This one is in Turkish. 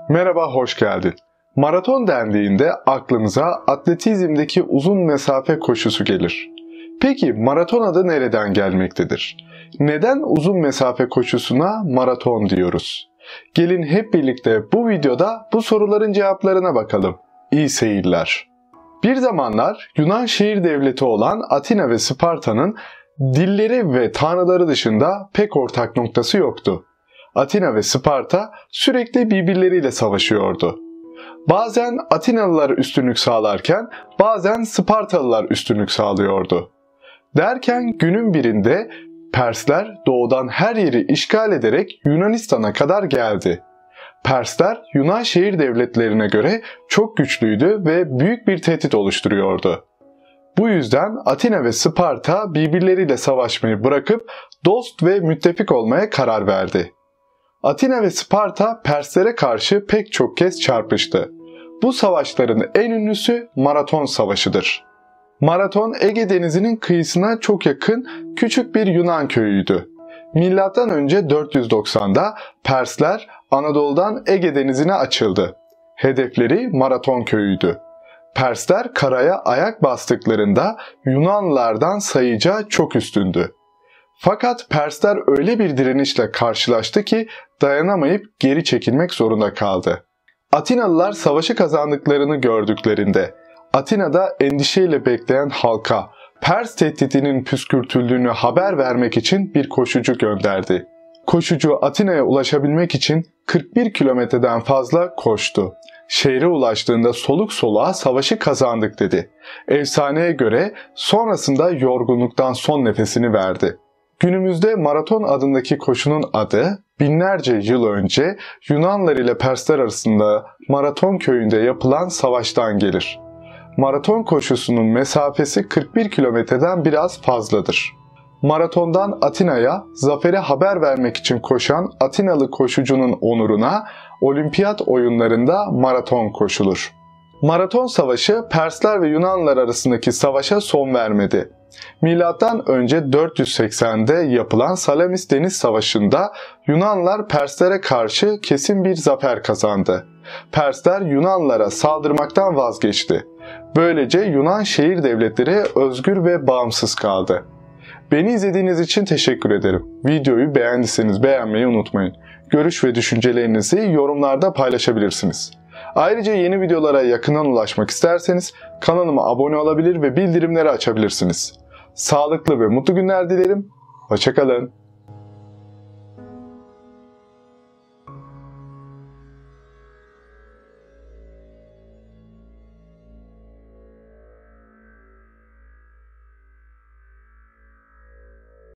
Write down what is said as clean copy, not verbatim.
Merhaba, hoş geldin. Maraton dendiğinde aklımıza atletizmdeki uzun mesafe koşusu gelir. Peki maraton adı nereden gelmektedir? Neden uzun mesafe koşusuna maraton diyoruz? Gelin hep birlikte bu videoda bu soruların cevaplarına bakalım. İyi seyirler. Bir zamanlar Yunan şehir devleti olan Atina ve Sparta'nın dilleri ve tanrıları dışında pek ortak noktası yoktu. Atina ve Sparta sürekli birbirleriyle savaşıyordu. Bazen Atinalılar üstünlük sağlarken bazen Spartalılar üstünlük sağlıyordu. Derken günün birinde Persler doğudan her yeri işgal ederek Yunanistan'a kadar geldi. Persler Yunan şehir devletlerine göre çok güçlüydü ve büyük bir tehdit oluşturuyordu. Bu yüzden Atina ve Sparta birbirleriyle savaşmayı bırakıp dost ve müttefik olmaya karar verdi. Atina ve Sparta Perslere karşı pek çok kez çarpıştı. Bu savaşların en ünlüsü Maraton Savaşı'dır. Maraton, Ege Denizi'nin kıyısına çok yakın küçük bir Yunan köyüydü. Milattan önce 490'da Persler Anadolu'dan Ege Denizi'ne açıldı. Hedefleri Maraton köyüydü. Persler karaya ayak bastıklarında Yunanlılardan sayıca çok üstündü. Fakat Persler öyle bir direnişle karşılaştı ki dayanamayıp geri çekilmek zorunda kaldı. Atinalılar savaşı kazandıklarını gördüklerinde Atina'da endişeyle bekleyen halka Pers tehditinin püskürtüldüğünü haber vermek için bir koşucu gönderdi. Koşucu Atina'ya ulaşabilmek için 41 kilometreden fazla koştu. Şehre ulaştığında soluk soluğa savaşı kazandık dedi. Efsaneye göre sonrasında yorgunluktan son nefesini verdi. Günümüzde maraton adındaki koşunun adı binlerce yıl önce Yunanlar ile Persler arasında Maraton köyünde yapılan savaştan gelir. Maraton koşusunun mesafesi 41 kilometreden biraz fazladır. Maratondan Atina'ya zafere haber vermek için koşan Atinalı koşucunun onuruna olimpiyat oyunlarında maraton koşulur. Maraton Savaşı Persler ve Yunanlılar arasındaki savaşa son vermedi. Milattan önce 480'de yapılan Salamis Deniz Savaşı'nda Yunanlar Perslere karşı kesin bir zafer kazandı. Persler Yunanlara saldırmaktan vazgeçti. Böylece Yunan şehir devletleri özgür ve bağımsız kaldı. Beni izlediğiniz için teşekkür ederim. Videoyu beğendiyseniz beğenmeyi unutmayın. Görüş ve düşüncelerinizi yorumlarda paylaşabilirsiniz. Ayrıca yeni videolara yakından ulaşmak isterseniz kanalıma abone olabilir ve bildirimleri açabilirsiniz. Sağlıklı ve mutlu günler dilerim. Hoşça kalın.